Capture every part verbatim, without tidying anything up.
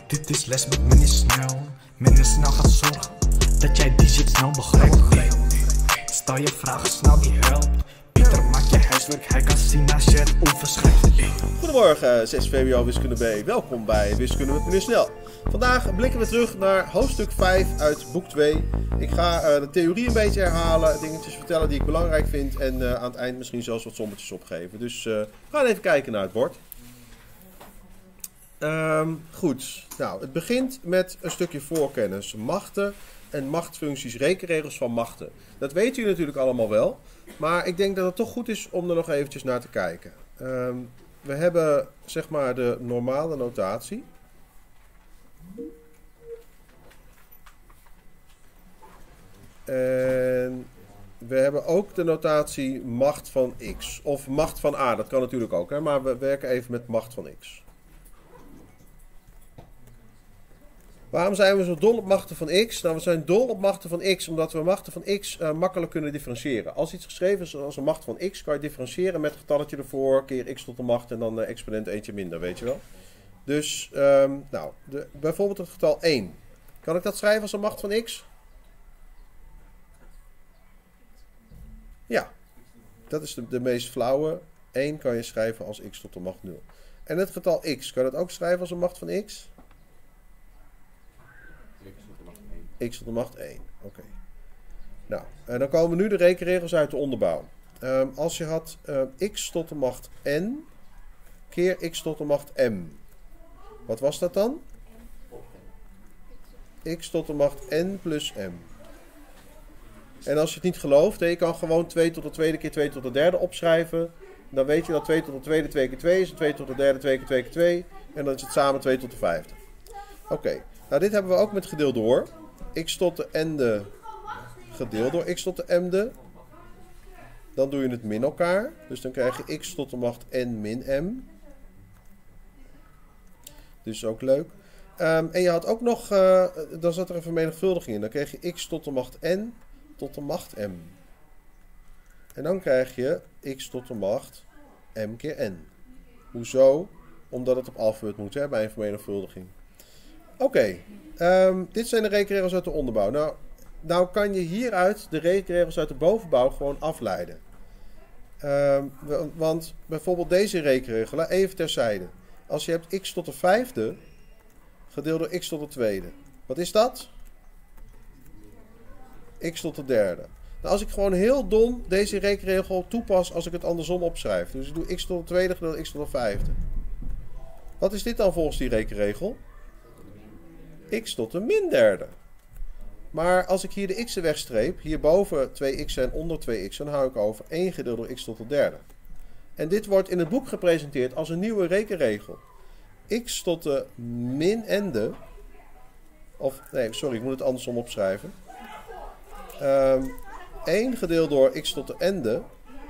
Dit is les met meneer Snel. Meneer Snel gaat zorgen dat jij die shit snel begrijpt. Stel je vragen snel, die helpt. Pieter maakt je huiswerk, hij kan zien als je het onverschrijft. Goedemorgen, zes V W O Wiskunde B. Welkom bij Wiskunde met meneer Snel. Vandaag blikken we terug naar hoofdstuk vijf uit boek twee. Ik ga uh, de theorie een beetje herhalen, dingetjes vertellen die ik belangrijk vind en uh, aan het eind misschien zelfs wat sommetjes opgeven. Dus uh, we gaan even kijken naar het bord. Um, goed, nou, het begint met een stukje voorkennis. Machten en machtfuncties, rekenregels van machten. Dat weten jullie natuurlijk allemaal wel, maar ik denk dat het toch goed is om er nog eventjes naar te kijken. Um, we hebben zeg maar de normale notatie. En we hebben ook de notatie macht van x. Of macht van a, dat kan natuurlijk ook, hè? Maar we werken even met macht van x. Waarom zijn we zo dol op machten van x? Nou, we zijn dol op machten van x omdat we machten van x uh, makkelijk kunnen differentiëren. Als iets geschreven is als een macht van x, kan je differentiëren met getalletje ervoor, keer x tot de macht en dan uh, exponent eentje minder, weet je wel. Dus, um, nou, de, bijvoorbeeld het getal één. Kan ik dat schrijven als een macht van x? Ja, dat is de, de meest flauwe. één kan je schrijven als x tot de macht nul. En het getal x, kan je dat ook schrijven als een macht van x? X tot de macht één. Oké. Okay. Nou, en dan komen nu de rekenregels uit de onderbouw. Um, als je had uh, x tot de macht n keer x tot de macht m. Wat was dat dan? X tot de macht n plus m. En als je het niet gelooft, je kan gewoon twee tot de tweede keer twee tot de derde opschrijven. Dan weet je dat twee tot de tweede twee keer twee is. En twee tot de derde twee keer twee keer twee. En dan is het samen twee tot de vijfde. Oké. Okay. Nou, dit hebben we ook met gedeeld door. X tot de n-de gedeeld door x tot de m-de. Dan doe je het min elkaar. Dus dan krijg je x tot de macht n min m. Dus ook leuk. Um, en je had ook nog, uh, dan zat er een vermenigvuldiging in. Dan kreeg je x tot de macht n tot de macht m. En dan krijg je x tot de macht m keer n. Hoezo? Omdat het op alfabet moet, hè, bij een vermenigvuldiging. Oké, okay. um, dit zijn de rekenregels uit de onderbouw. Nou, nou kan je hieruit de rekenregels uit de bovenbouw gewoon afleiden. Um, want bijvoorbeeld deze rekenregel, even terzijde. Als je hebt x tot de vijfde gedeeld door x tot de tweede. Wat is dat? X tot de derde. Nou, als ik gewoon heel dom deze rekenregel toepas als ik het andersom opschrijf. Dus ik doe x tot de tweede gedeeld door x tot de vijfde. Wat is dit dan volgens die rekenregel? X tot de min derde. Maar als ik hier de x'en wegstreep, hierboven twee x'en en onder twee x'en, dan hou ik over één gedeeld door x tot de derde. En dit wordt in het boek gepresenteerd als een nieuwe rekenregel. X tot de min n-de, of nee, sorry, ik moet het andersom opschrijven. Um, één gedeeld door x tot de n-de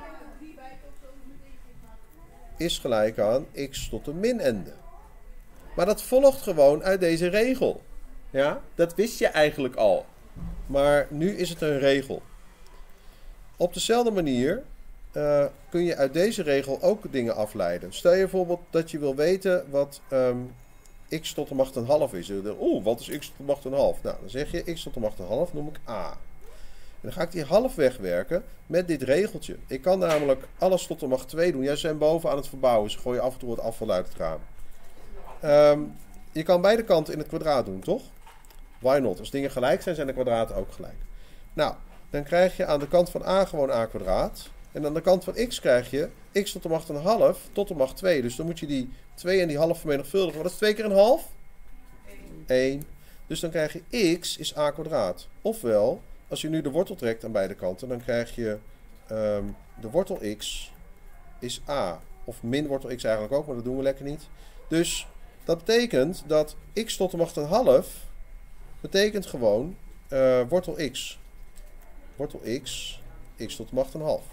is gelijk aan x tot de min n-de. Maar dat volgt gewoon uit deze regel. Ja, dat wist je eigenlijk al. Maar nu is het een regel. Op dezelfde manier uh, kun je uit deze regel ook dingen afleiden. Stel je bijvoorbeeld dat je wil weten wat um, x tot de macht een half is. Oeh, wat is x tot de macht een half? Nou, dan zeg je x tot de macht een half noem ik a. En dan ga ik die half wegwerken met dit regeltje. Ik kan namelijk alles tot de macht twee doen. Jij zijn boven aan het verbouwen, dus gooi je af en toe wat afval uit het raam. Um, je kan beide kanten in het kwadraat doen, toch? Why not? Als dingen gelijk zijn, zijn de kwadraten ook gelijk. Nou, dan krijg je aan de kant van a gewoon a kwadraat. En aan de kant van x krijg je x tot de macht een half tot de macht twee. Dus dan moet je die twee en die half vermenigvuldigen. Wat is twee keer een half? één. Dus dan krijg je x is a kwadraat. Ofwel, als je nu de wortel trekt aan beide kanten, dan krijg je um, de wortel x is a. Of min wortel x eigenlijk ook, maar dat doen we lekker niet. Dus dat betekent dat x tot de macht een half betekent gewoon uh, wortel x. Wortel x, x tot de macht een half.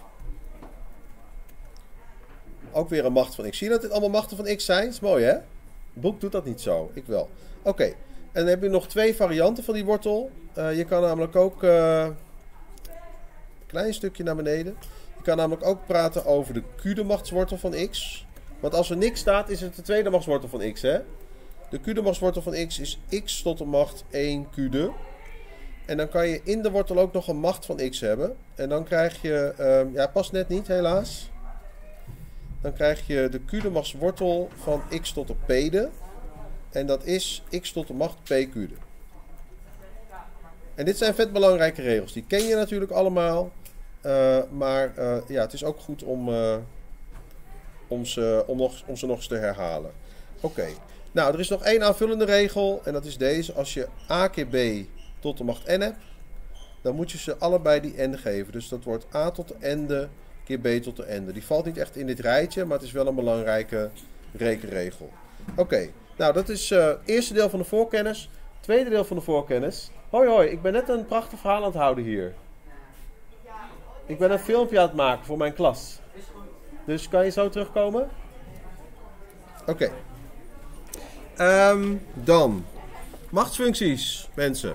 Ook weer een macht van x. Zie je dat dit allemaal machten van x zijn? Dat is mooi, hè? Het boek doet dat niet zo. Ik wel. Oké. Okay. En dan heb je nog twee varianten van die wortel. Uh, je kan namelijk ook uh, een klein stukje naar beneden. Je kan namelijk ook praten over de q-de machtswortel van x. Want als er niks staat, is het de tweede machtswortel van x, hè? De q de machtswortel van x is x tot de macht één kude. En dan kan je in de wortel ook nog een macht van x hebben. En dan krijg je, um, ja past net niet helaas. Dan krijg je de q de machtswortel van x tot de pede. En dat is x tot de macht p kude. En dit zijn vet belangrijke regels. Die ken je natuurlijk allemaal. Uh, maar uh, ja, het is ook goed om, uh, om, ze, om, nog, om ze nog eens te herhalen. Oké. Okay. Nou, er is nog één aanvullende regel. En dat is deze. Als je a keer b tot de macht n hebt, dan moet je ze allebei die n geven. Dus dat wordt a tot de ende keer b tot de ende. Die valt niet echt in dit rijtje, maar het is wel een belangrijke rekenregel. Oké. Okay. Nou, dat is uh, het eerste deel van de voorkennis. Tweede deel van de voorkennis. Hoi hoi, ik ben net een prachtig verhaal aan het houden hier. Ik ben een filmpje aan het maken voor mijn klas. Dus kan je zo terugkomen? Oké. Okay. Um, dan. Machtsfuncties, mensen.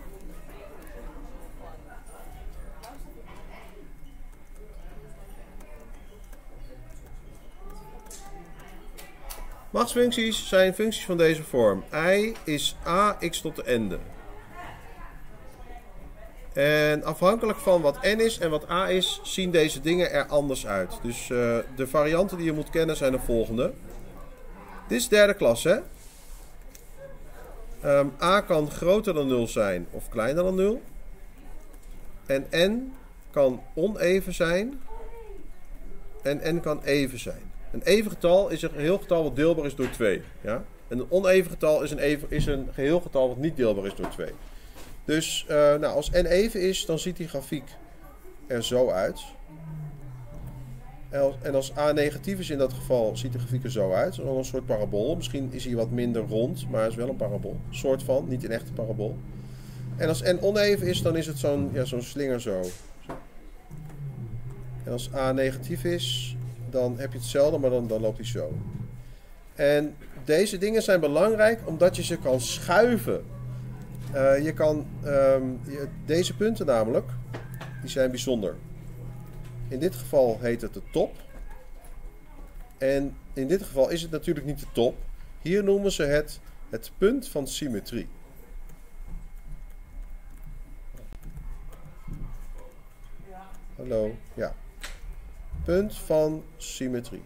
Machtsfuncties zijn functies van deze vorm. I is a x tot de ende. En afhankelijk van wat n is en wat a is, zien deze dingen er anders uit. Dus uh, de varianten die je moet kennen zijn de volgende. Dit is derde klas, hè? Um, a kan groter dan nul zijn of kleiner dan nul. En n kan oneven zijn. En n kan even zijn. Een even getal is een geheel getal wat deelbaar is door twee. Ja? En een oneven getal is een, even, is een geheel getal wat niet deelbaar is door twee. Dus uh, nou, als n even is, dan ziet die grafiek er zo uit. En als, en als a negatief is in dat geval, ziet de grafiek er zo uit. Dan een soort parabool. Misschien is hij wat minder rond, maar het is wel een parabool. Een soort van, niet een echte parabool. En als n oneven is, dan is het zo'n ja, zo'n slinger zo. En als a negatief is, dan heb je hetzelfde, maar dan, dan loopt hij zo. En deze dingen zijn belangrijk omdat je ze kan schuiven. Uh, je kan, um, je, deze punten namelijk, die zijn bijzonder. In dit geval heet het de top. En in dit geval is het natuurlijk niet de top. Hier noemen ze het het punt van symmetrie. Hallo, ja. Punt van symmetrie.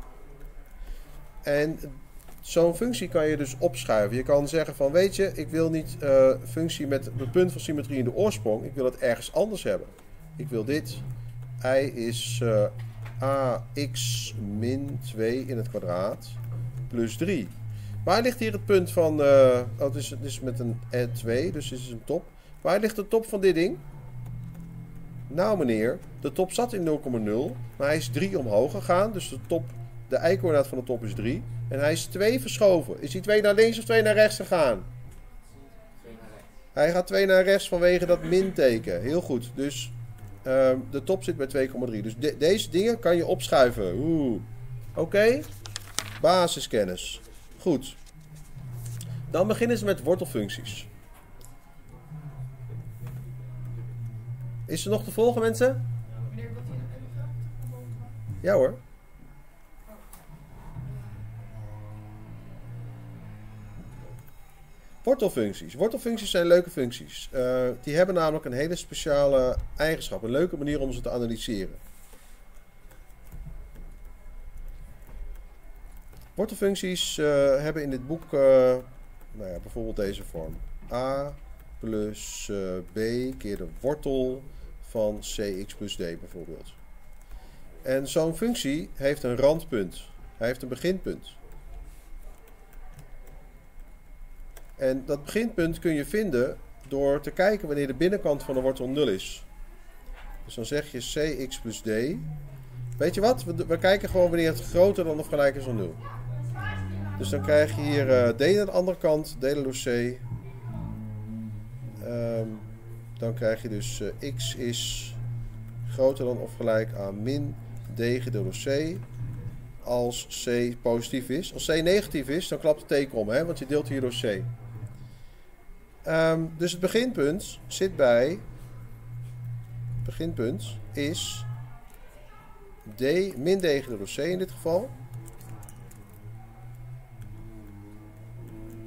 En zo'n functie kan je dus opschuiven. Je kan zeggen van, weet je, ik wil niet uh, functie met het punt van symmetrie in de oorsprong. Ik wil het ergens anders hebben. Ik wil dit. I is uh, ax min twee in het kwadraat plus drie. Waar ligt hier het punt van... Uh, oh, het is, het is met een twee, dus dit is een top. Waar ligt de top van dit ding? Nou meneer, de top zat in nul komma nul, maar hij is drie omhoog gegaan. Dus de top, de y-coördinaat van de top is drie. En hij is twee verschoven. Is hij twee naar links of twee naar rechts gegaan? twee naar rechts. Hij gaat twee naar rechts vanwege dat minteken. Heel goed. Dus uh, de top zit bij twee komma drie. Dus de, deze dingen kan je opschuiven. Oeh. Oké. Okay. Basiskennis. Goed. Dan beginnen ze met wortelfuncties. Is er nog te volgen, mensen? Ja hoor. Wortelfuncties. Wortelfuncties zijn leuke functies. Uh, die hebben namelijk een hele speciale eigenschap. Een leuke manier om ze te analyseren. Wortelfuncties uh, hebben in dit boek uh, nou ja, bijvoorbeeld deze vorm. A plus uh, b keer de wortel van cx plus d bijvoorbeeld. En zo'n functie heeft een randpunt. Hij heeft een beginpunt. En dat beginpunt kun je vinden door te kijken wanneer de binnenkant van de wortel nul is. Dus dan zeg je cx plus d. Weet je wat? We, we kijken gewoon wanneer het groter dan of gelijk is dan nul. Dus dan krijg je hier uh, d aan de andere kant, delen door c. Um, dan krijg je dus uh, x is groter dan of gelijk aan min d gedeeld door c. Als c positief is. Als c negatief is, dan klapt het teken om, hè? Want je deelt hier door c. Um, dus het beginpunt zit bij... Het beginpunt is d min d gedeeld door c in dit geval.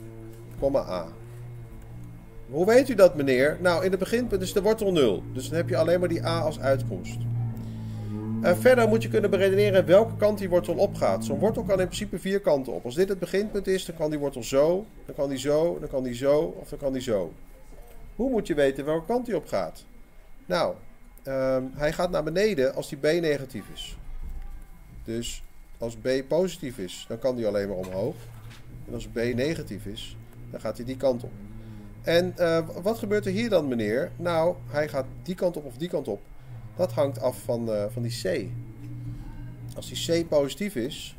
komma a. Hoe weet u dat, meneer? Nou, in het beginpunt is de wortel nul. Dus dan heb je alleen maar die a als uitkomst. Uh, verder moet je kunnen beredeneren welke kant die wortel opgaat. Zo'n wortel kan in principe vier kanten op. Als dit het beginpunt is, dan kan die wortel zo, dan kan die zo, dan kan die zo of dan kan die zo. Hoe moet je weten welke kant die op gaat? Nou, um, hij gaat naar beneden als die b negatief is. Dus als b positief is, dan kan die alleen maar omhoog. En als b negatief is, dan gaat hij die kant op. En uh, wat gebeurt er hier dan, meneer? Nou, hij gaat die kant op of die kant op. Dat hangt af van, uh, van die c. Als die c positief is,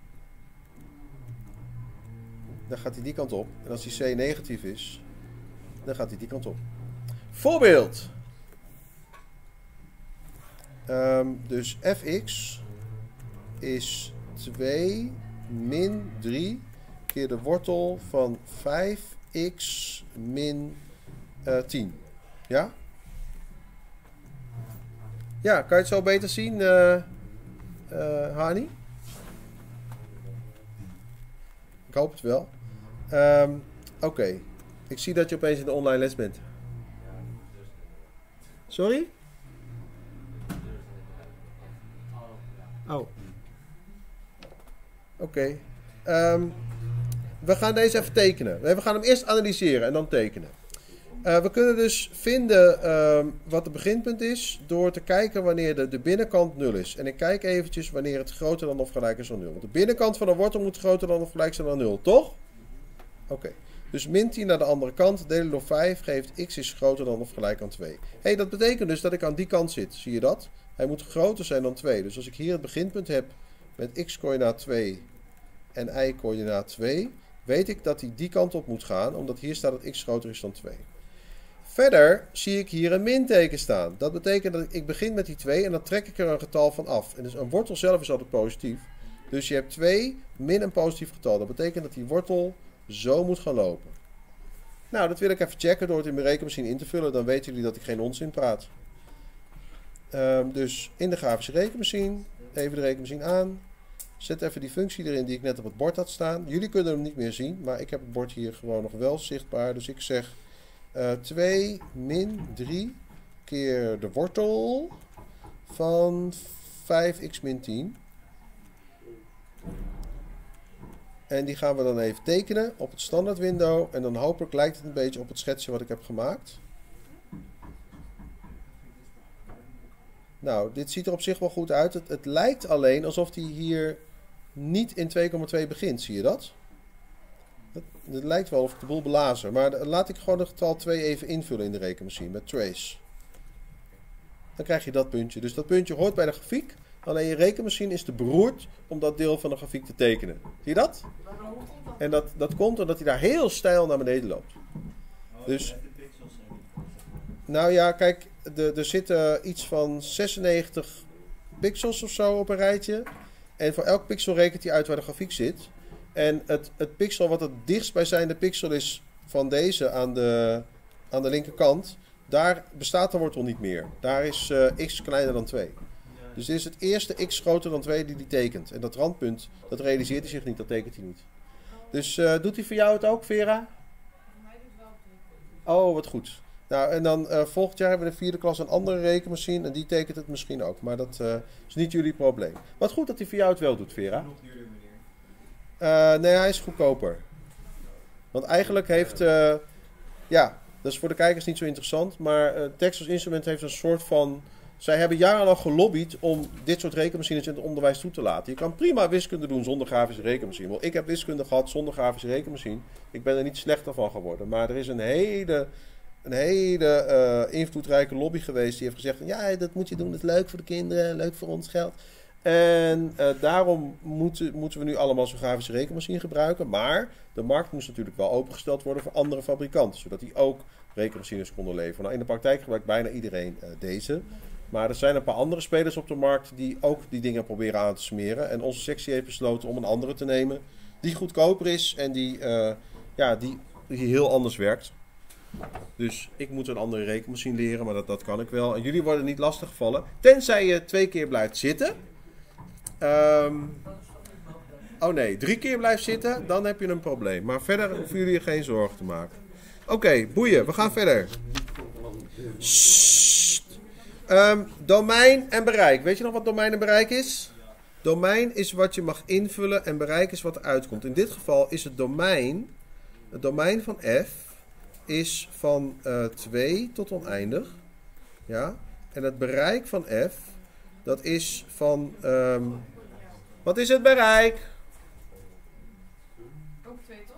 dan gaat hij die kant op. En als die c negatief is, dan gaat hij die kant op. Voorbeeld. Um, dus fx is twee min drie keer de wortel van vijf x min uh, tien. Ja? Ja, kan je het zo beter zien, uh, uh, Hani? Ik hoop het wel. Um, Oké. Okay. Ik zie dat je opeens in de online les bent. Sorry? Oh. Oké. Okay. Um, we gaan deze even tekenen. We gaan hem eerst analyseren en dan tekenen. Uh, we kunnen dus vinden uh, wat het beginpunt is door te kijken wanneer de, de binnenkant nul is. En ik kijk eventjes wanneer het groter dan of gelijk is dan nul. Want de binnenkant van de wortel moet groter dan of gelijk zijn dan nul, toch? Oké. Okay. Dus min tien naar de andere kant, delen door vijf, geeft x is groter dan of gelijk aan twee. Hé, hey, dat betekent dus dat ik aan die kant zit. Zie je dat? Hij moet groter zijn dan twee. Dus als ik hier het beginpunt heb met x-coördinaat twee en y-coördinaat twee, weet ik dat hij die kant op moet gaan, omdat hier staat dat x groter is dan twee. Verder zie ik hier een minteken staan. Dat betekent dat ik, ik begin met die twee en dan trek ik er een getal van af. En dus een wortel zelf is altijd positief. Dus je hebt twee min een positief getal. Dat betekent dat die wortel zo moet gaan lopen. Nou, dat wil ik even checken door het in mijn rekenmachine in te vullen. Dan weten jullie dat ik geen onzin praat. Um, dus in de grafische rekenmachine. Even de rekenmachine aan. Zet even die functie erin die ik net op het bord had staan. Jullie kunnen hem niet meer zien, maar ik heb het bord hier gewoon nog wel zichtbaar. Dus ik zeg uh, twee min drie keer de wortel van vijf x min tien. En die gaan we dan even tekenen op het standaard window. En dan hopelijk lijkt het een beetje op het schetsje wat ik heb gemaakt. Nou, dit ziet er op zich wel goed uit. Het, het lijkt alleen alsof die hier niet in twee komma twee begint. Zie je dat? Het, het lijkt wel of ik de boel belazer. Maar de, laat ik gewoon het getal twee even invullen in de rekenmachine met trace. Dan krijg je dat puntje. Dus dat puntje hoort bij de grafiek. Alleen je rekenmachine is te beroerd om dat deel van de grafiek te tekenen. Zie je dat? En dat, dat komt omdat hij daar heel steil naar beneden loopt. Dus, nou ja, kijk, de, er zitten iets van zesennegentig pixels of zo op een rijtje. En voor elk pixel rekent hij uit waar de grafiek zit. En het, het pixel wat het dichtstbijzijnde pixel is van deze aan de, aan de linkerkant, daar bestaat de wortel niet meer. Daar is uh, x kleiner dan twee. Dus dit is het eerste x groter dan twee die hij tekent. En dat randpunt, dat realiseert hij zich niet, dat tekent hij niet. Dus uh, doet hij voor jou het ook, Vera? Hij doet wel. Oh, wat goed. Nou, en dan uh, volgend jaar hebben we in de vierde klas een andere rekenmachine. En die tekent het misschien ook. Maar dat uh, is niet jullie probleem. Wat goed dat hij voor jou het wel doet, Vera. Nog duurder, meneer. Uh, nee, hij is goedkoper. Want eigenlijk heeft... Uh, ja, dat is voor de kijkers niet zo interessant. Maar uh, Texas Instruments heeft een soort van... Zij hebben jarenlang gelobbyd om dit soort rekenmachines in het onderwijs toe te laten. Je kan prima wiskunde doen zonder grafische rekenmachine. Wel, ik heb wiskunde gehad zonder grafische rekenmachine. Ik ben er niet slechter van geworden. Maar er is een hele, een hele uh, invloedrijke lobby geweest die heeft gezegd... Ja, dat moet je doen, dat is leuk voor de kinderen, leuk voor ons geld. En uh, daarom moeten, moeten we nu allemaal zo'n grafische rekenmachine gebruiken. Maar de markt moest natuurlijk wel opengesteld worden voor andere fabrikanten. Zodat die ook rekenmachines konden leveren. Nou, in de praktijk gebruikt bijna iedereen uh, deze... Maar er zijn een paar andere spelers op de markt die ook die dingen proberen aan te smeren. En onze sectie heeft besloten om een andere te nemen die goedkoper is en die, uh, ja, die, die heel anders werkt. Dus ik moet een andere rekenmachine leren, maar dat, dat kan ik wel. En jullie worden niet lastiggevallen, tenzij je twee keer blijft zitten. Um, Oh nee, drie keer blijft zitten, dan heb je een probleem. Maar verder hoeven jullie je geen zorgen te maken. Oké, okay, boeien, we gaan verder. Um, domein en bereik. Weet je nog wat domein en bereik is? Domein is wat je mag invullen en bereik is wat er uitkomt. In dit geval is het domein, het domein van f is van uh, twee tot oneindig. Ja? En het bereik van f, dat is van... Um, wat is het bereik? Ook twee toch?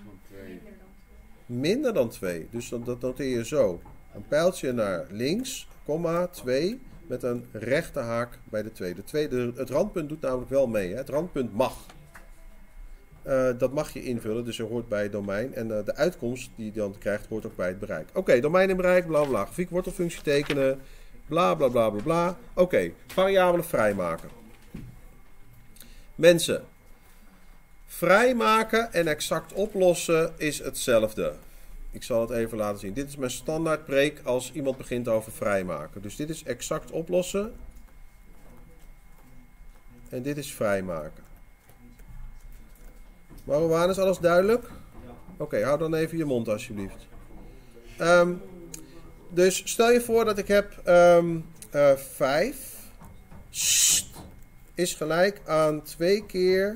Minder dan twee. Dus dat, dat noteer je zo. Een pijltje naar links, komma, twee, met een rechte haak bij de twee. De tweede, het randpunt doet namelijk wel mee. Hè? Het randpunt mag. Uh, dat mag je invullen, dus er hoort bij het domein. En uh, de uitkomst die je dan krijgt, hoort ook bij het bereik. Oké, okay, domein en bereik, bla bla. Grafiek wortelfunctie tekenen, bla bla bla bla bla. Oké, okay, variabelen vrijmaken. Mensen, vrijmaken en exact oplossen is hetzelfde. Ik zal het even laten zien. Dit is mijn standaard preek als iemand begint over vrijmaken. Dus dit is exact oplossen. En dit is vrijmaken. Marwan, is alles duidelijk? Oké, okay, hou dan even je mond alsjeblieft. Um, dus stel je voor dat ik heb um, uh, vijf is gelijk aan twee keer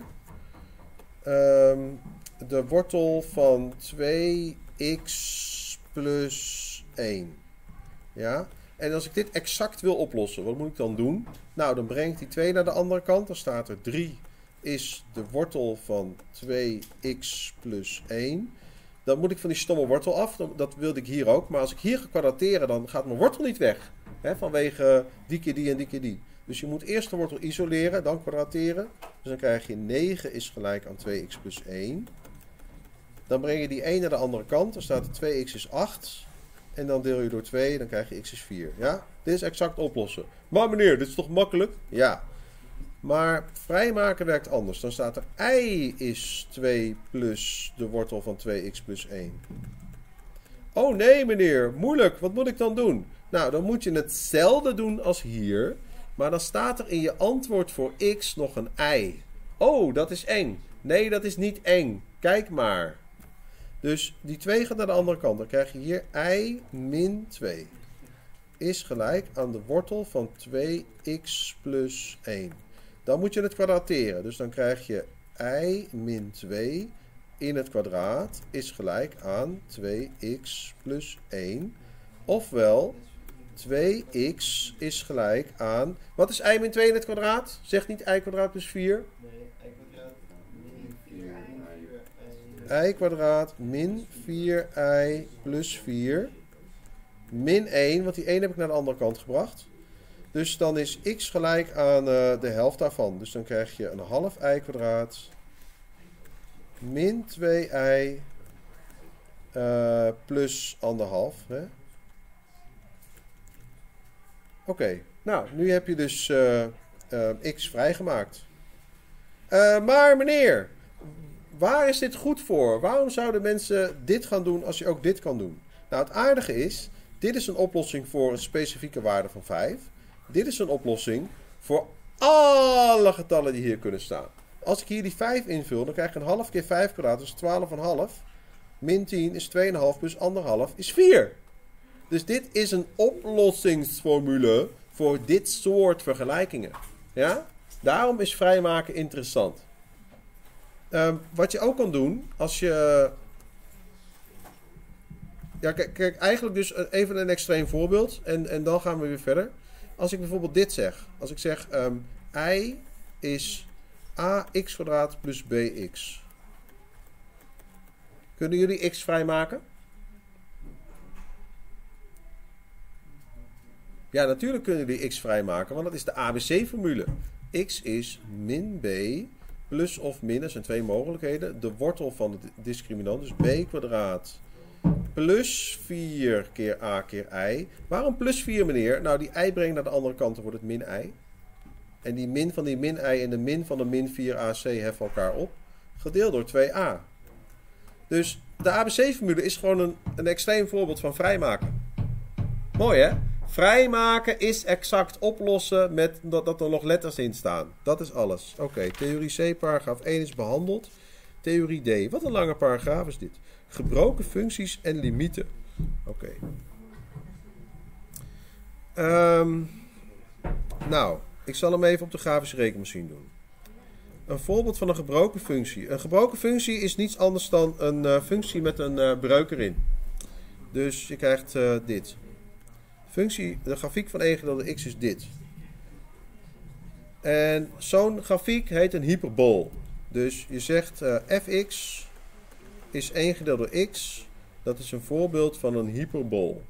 um, de wortel van twee x plus één. Ja? En als ik dit exact wil oplossen, wat moet ik dan doen? Nou, dan breng ik die twee naar de andere kant. Dan staat er drie is de wortel van twee x plus één. Dan moet ik van die stomme wortel af. Dat wilde ik hier ook. Maar als ik hier ga kwadrateren, dan gaat mijn wortel niet weg. Hè? Vanwege die keer die en die keer die. Dus je moet eerst de wortel isoleren, dan kwadrateren. Dus dan krijg je negen is gelijk aan twee x plus één. Dan breng je die één naar de andere kant. Dan staat er twee x is acht. En dan deel je door twee, dan krijg je x is vier. Ja? Dit is exact oplossen. Maar meneer, dit is toch makkelijk? Ja. Maar vrijmaken werkt anders. Dan staat er y is twee plus de wortel van twee x plus één. Oh nee meneer, moeilijk. Wat moet ik dan doen? Nou, dan moet je hetzelfde doen als hier. Maar dan staat er in je antwoord voor x nog een y. Oh, dat is eng. Nee, dat is niet eng. Kijk maar. Dus die twee gaat naar de andere kant. Dan krijg je hier y min twee. Is gelijk aan de wortel van twee x plus één. Dan moet je het kwadrateren. Dus dan krijg je y min twee in het kwadraat is gelijk aan twee x plus één. Ofwel, twee x is gelijk aan... Wat is y min twee in het kwadraat? Zeg niet y kwadraat plus vier. Nee, y kwadraat min vier. Y kwadraat min vier y plus vier. Min één, want die één heb ik naar de andere kant gebracht. Dus dan is x gelijk aan uh, de helft daarvan. Dus dan krijg je een half y kwadraat min twee y uh, plus anderhalf. Oké, okay. Nou, nu heb je dus uh, uh, x vrijgemaakt. Uh, maar meneer, waar is dit goed voor? Waarom zouden mensen dit gaan doen als je ook dit kan doen? Nou, het aardige is, dit is een oplossing voor een specifieke waarde van vijf. Dit is een oplossing voor alle getallen die hier kunnen staan. Als ik hier die vijf invul, dan krijg je een half keer vijf kwadraat, dus twaalf komma vijf. Min tien is twee komma vijf plus anderhalf is vier. Dus dit is een oplossingsformule voor dit soort vergelijkingen. Ja? Daarom is vrijmaken interessant. Um, wat je ook kan doen, als je... Ja, kijk, kijk, eigenlijk dus even een extreem voorbeeld. En, en dan gaan we weer verder. Als ik bijvoorbeeld dit zeg. Als ik zeg, um, y is ax kwadraat plus bx. Kunnen jullie x vrijmaken? Ja, natuurlijk kunnen jullie x vrijmaken, want dat is de A B C-formule. X is min b plus of min, dat zijn twee mogelijkheden. De wortel van de discriminant, dus b kwadraat plus vier keer a keer i. Waarom plus vier, meneer? Nou, die i brengt naar de andere kant, dan wordt het min i. En die min van die min i en de min van de min vier a c heffen elkaar op. Gedeeld door twee a. Dus de A B C-formule is gewoon een, een extreem voorbeeld van vrijmaken. Mooi, hè? Vrijmaken is exact oplossen met dat, dat er nog letters in staan. Dat is alles. Oké, okay, theorie C, paragraaf één is behandeld. Theorie D. Wat een lange paragraaf is dit. Gebroken functies en limieten. Oké. Okay. Um, nou, ik zal hem even op de grafische rekenmachine doen. Een voorbeeld van een gebroken functie. Een gebroken functie is niets anders dan een uh, functie met een uh, breuk erin. Dus je krijgt uh, dit. Functie, de grafiek van één gedeeld door x is dit. En zo'n grafiek heet een hyperbool. Dus je zegt uh, fx is één gedeeld door x. Dat is een voorbeeld van een hyperbool.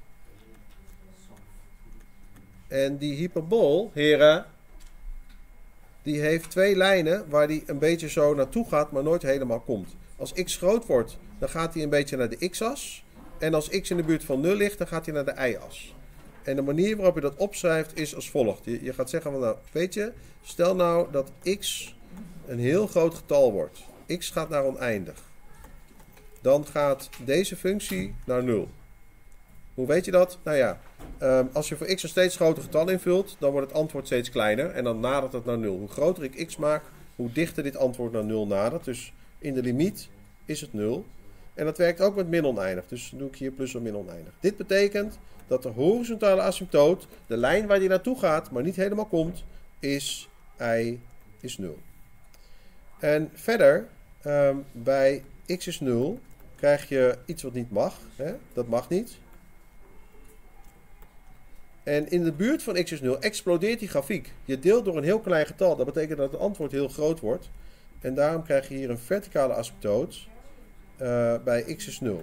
En die hyperbool, heren, die heeft twee lijnen waar die een beetje zo naartoe gaat, maar nooit helemaal komt. Als x groot wordt, dan gaat hij een beetje naar de x-as. En als x in de buurt van nul ligt, dan gaat hij naar de y-as. En de manier waarop je dat opschrijft is als volgt. Je, je gaat zeggen van, nou, weet je, stel nou dat x een heel groot getal wordt. X gaat naar oneindig. Dan gaat deze functie naar nul. Hoe weet je dat? Nou ja, um, als je voor x een steeds groter getal invult, dan wordt het antwoord steeds kleiner. En dan nadert het naar nul. Hoe groter ik x maak, hoe dichter dit antwoord naar nul nadert. Dus in de limiet is het nul. En dat werkt ook met min oneindig. Dus dan doe ik hier plus of min oneindig. Dit betekent dat de horizontale asymptoot, de lijn waar die naartoe gaat, maar niet helemaal komt, is y is nul. En verder, um, bij x is nul, krijg je iets wat niet mag. Hè? Dat mag niet. En in de buurt van x is nul explodeert die grafiek. Je deelt door een heel klein getal. Dat betekent dat het antwoord heel groot wordt. En daarom krijg je hier een verticale asymptoot uh, bij x is nul.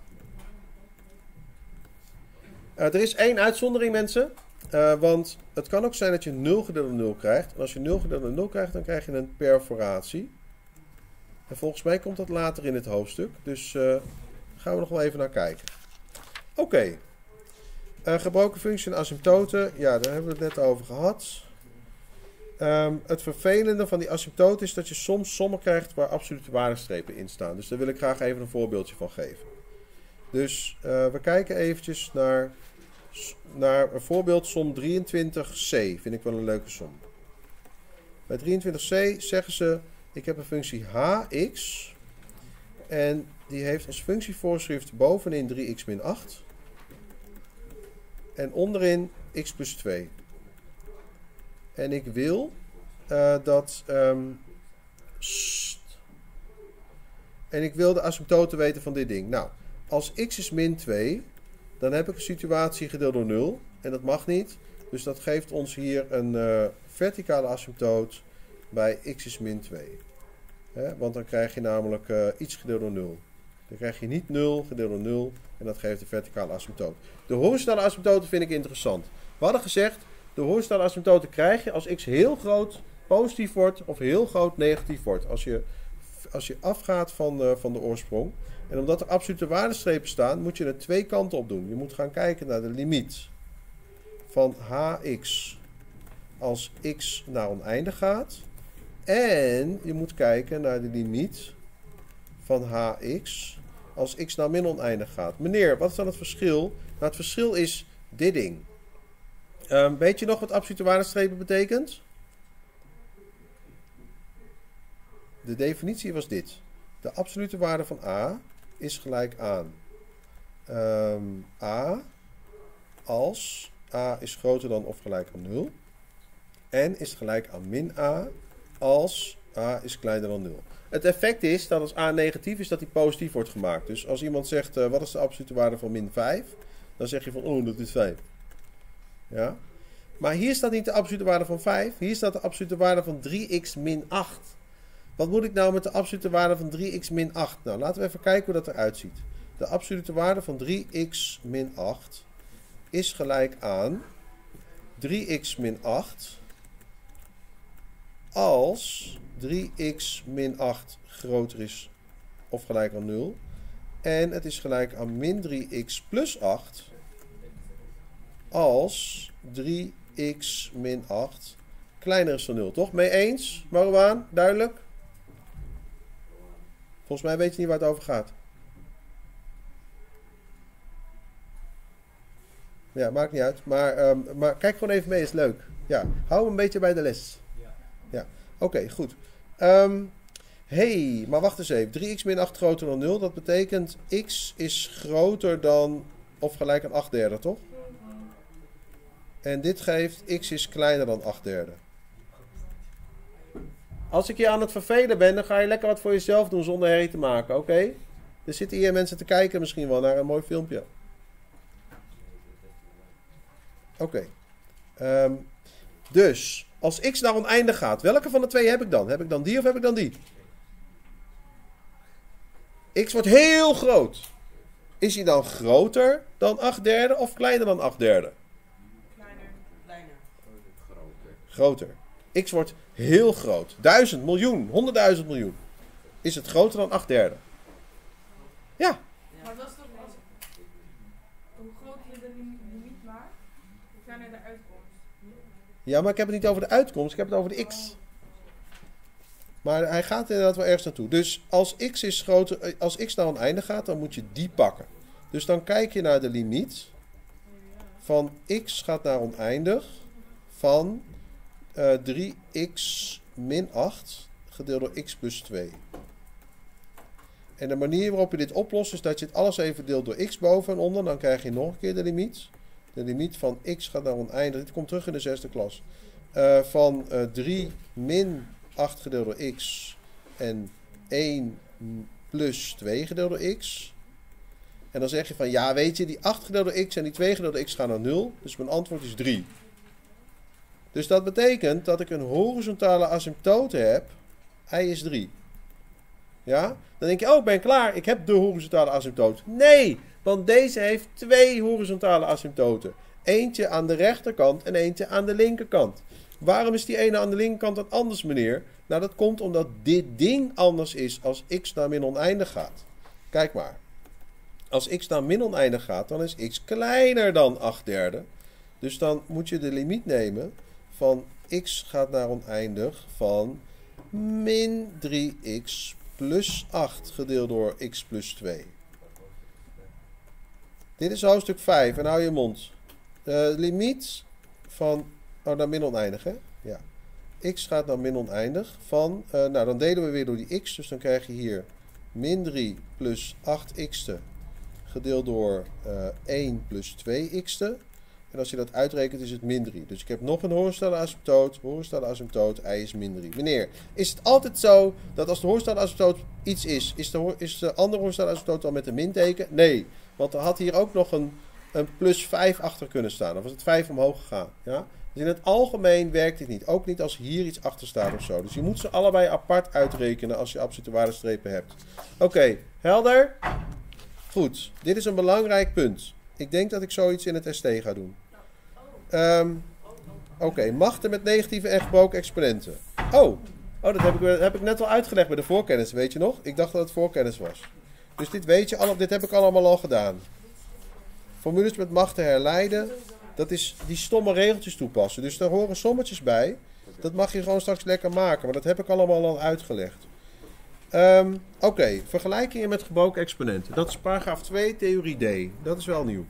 Uh, er is één uitzondering, mensen. Uh, want het kan ook zijn dat je nul gedeeld door nul krijgt. En als je nul gedeeld door nul krijgt, dan krijg je een perforatie. En volgens mij komt dat later in het hoofdstuk. Dus uh, gaan we nog wel even naar kijken. Oké. Okay. Uh, gebroken functie en asymptoten. Ja, daar hebben we het net over gehad. Um, het vervelende van die asymptoten is dat je soms sommen krijgt waar absolute waardestrepen in staan. Dus daar wil ik graag even een voorbeeldje van geven. Dus uh, we kijken eventjes naar, naar een voorbeeld som drieëntwintig c. Vind ik wel een leuke som. Bij drieëntwintig c zeggen ze, ik heb een functie hx. En die heeft als functievoorschrift bovenin drie x min acht. En onderin x plus twee. En ik wil uh, dat... Um, en ik wil de asymptoten weten van dit ding. Nou, als x is min twee, dan heb ik een situatie gedeeld door nul. En dat mag niet. Dus dat geeft ons hier een uh, verticale asymptoot bij x is min twee. He, want dan krijg je namelijk uh, iets gedeeld door nul. Dan krijg je niet nul gedeeld door nul. En dat geeft de verticale asymptoot. De horizontale asymptoten vind ik interessant. We hadden gezegd, de horizontale asymptoten krijg je als x heel groot positief wordt of heel groot negatief wordt. Als je, als je afgaat van de, van de oorsprong. En omdat er absolute waardestrepen staan, moet je er twee kanten op doen. Je moet gaan kijken naar de limiet van hx als x naar oneindig gaat. En je moet kijken naar de limiet van hx als x naar min oneindig gaat. Meneer, wat is dan het verschil? Nou, het verschil is dit ding. Um, weet je nog wat absolute waardestrepen betekent? De definitie was dit. De absolute waarde van a is gelijk aan um, a als a is groter dan of gelijk aan nul. En is gelijk aan min a als a is kleiner dan nul. Het effect is dat als a negatief is, dat die positief wordt gemaakt. Dus als iemand zegt, uh, wat is de absolute waarde van min vijf? Dan zeg je van, oh, dat is vijf. Ja? Maar hier staat niet de absolute waarde van vijf. Hier staat de absolute waarde van drie x min acht. Wat moet ik nou met de absolute waarde van drie x min acht? Nou, laten we even kijken hoe dat eruit ziet. De absolute waarde van drie x min acht is gelijk aan drie x min acht als drie x min acht groter is of gelijk aan nul. En het is gelijk aan min drie x plus acht als drie x min acht kleiner is dan nul. Toch? Mee eens? Marwan? Duidelijk? Volgens mij weet je niet waar het over gaat. Ja, maakt niet uit. Maar, um, maar kijk gewoon even mee, is leuk. Ja, hou een beetje bij de les. Ja. Ja, oké, okay, goed. Um, hey, maar wacht eens even. drie x min acht groter dan nul. Dat betekent x is groter dan of gelijk aan acht derde, toch? En dit geeft x is kleiner dan acht derde. Als ik je aan het vervelen ben, dan ga je lekker wat voor jezelf doen zonder herrie te maken, oké? Okay? Er zitten hier mensen te kijken misschien wel naar een mooi filmpje. Oké. Okay. Um, dus, als x naar oneindig gaat, welke van de twee heb ik dan? Heb ik dan die of heb ik dan die? X wordt heel groot. Is hij dan groter dan acht derde of kleiner dan acht derde? Kleiner. Kleiner. Groter. Groter. X wordt heel groot. Duizend, miljoen, honderdduizend miljoen. Is het groter dan acht derde? Ja. Maar dat is toch als... Hoe groot je de limiet maakt, hoe kleiner de uitkomst. Ja, maar ik heb het niet over de uitkomst. Ik heb het over de x. Maar hij gaat inderdaad wel ergens naartoe. Dus als x, is groter, als x naar oneindig gaat, dan moet je die pakken. Dus dan kijk je naar de limiet van x gaat naar oneindig van uh, drie x min acht gedeeld door x plus twee. En de manier waarop je dit oplost is dat je het alles even deelt door x boven en onder. Dan krijg je nog een keer de limiet. De limiet van x gaat naar oneindig. Dit komt terug in de zesde klas. Uh, van uh, drie min acht gedeeld door x en één plus twee gedeeld door x. En dan zeg je van ja, weet je, die acht gedeeld door x en die twee gedeeld door x gaan naar nul. Dus mijn antwoord is drie. Dus dat betekent dat ik een horizontale asymptoot heb. Hij is drie. Ja? Dan denk je, oh, ik ben klaar. Ik heb de horizontale asymptoot. Nee, want deze heeft twee horizontale asymptoten. Eentje aan de rechterkant en eentje aan de linkerkant. Waarom is die ene aan de linkerkant dan anders, meneer? Nou, dat komt omdat dit ding anders is als x naar min oneindig gaat. Kijk maar. Als x naar min oneindig gaat, dan is x kleiner dan acht derde. Dus dan moet je de limiet nemen van x gaat naar oneindig van min drie x plus acht gedeeld door x plus twee. Dit is hoofdstuk vijf en hou je mond. De limiet van... Oh, naar min oneindig, hè? Ja. X gaat naar min oneindig van... Uh, nou, dan delen we weer door die x. Dus dan krijg je hier min drie plus acht x'te gedeeld door uh, één plus twee x'te. En als je dat uitrekent is het min drie. Dus ik heb nog een horizontale asymptoot. Horizontale asymptoot, y is min drie. Meneer, is het altijd zo dat als de horizontale asymptoot iets is, is de, is de andere horizontale asymptoot dan met een minteken? Nee, want er had hier ook nog een, een plus vijf achter kunnen staan. Dan was het vijf omhoog gegaan. Ja? Dus in het algemeen werkt dit niet. Ook niet als hier iets achter staat of zo. Dus je moet ze allebei apart uitrekenen als je absolute waardestrepen hebt. Oké, okay, helder? Goed, dit is een belangrijk punt. Ik denk dat ik zoiets in het S T ga doen. Um, Oké, okay, machten met negatieve en gebroken exponenten. Oh, oh dat, heb ik, dat heb ik net al uitgelegd bij de voorkennis, weet je nog? Ik dacht dat het voorkennis was. Dus dit weet je, al, dit heb ik allemaal al gedaan. Formules met machten herleiden. Dat is die stomme regeltjes toepassen. Dus daar horen sommetjes bij. Dat mag je gewoon straks lekker maken. Maar dat heb ik allemaal al uitgelegd. Um, Oké, okay. Vergelijkingen met gebroken exponenten. Dat is paragraaf twee, theorie D. Dat is wel nieuw.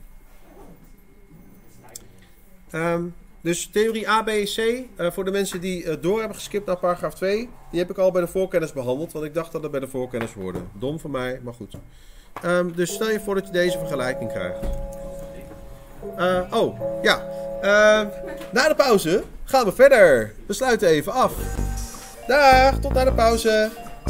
Um, dus theorie A, B en C. Uh, voor de mensen die uh, door hebben geskipt naar paragraaf twee. Die heb ik al bij de voorkennis behandeld. Want ik dacht dat het bij de voorkennis hoorde. Dom van mij, maar goed. Um, dus stel je voor dat je deze vergelijking krijgt. Uh, oh, ja. Uh, na de pauze gaan we verder. We sluiten even af. Dag, tot na de pauze.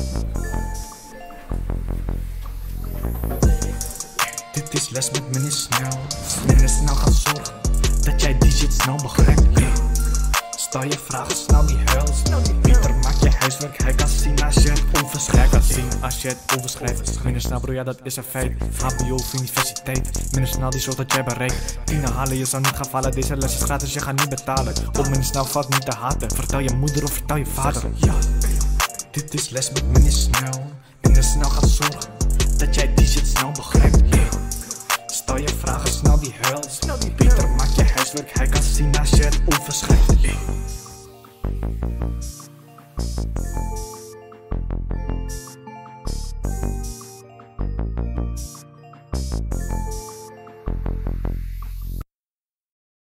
Dit is les met meneer Snel. Meneer Snel gaat zorgen dat jij die shit snel begrijpt. Stel je vragen, snel die huil. Pieter, maak je huiswerk, hij kan zien als je het overschrijft. Hij kan zien als je het overschrijft. Meneer Snel, bro, ja, dat is een feit. H B O of universiteit. Meneer Snel, die zorgt dat jij bereikt. Tien halen, je zou niet gaan vallen. Deze les is gratis, je gaat niet betalen. Op meneer Snel valt niet te haten. Vertel je moeder of vertel je vader. Ja, dit is les met meneer Snel. Meneer Snel gaat zorgen dat jij die shit snel begrijpt. Stel je vragen, snel die huil. Pieter, maak je huiswerk, hij kan zien als je het overschrijft.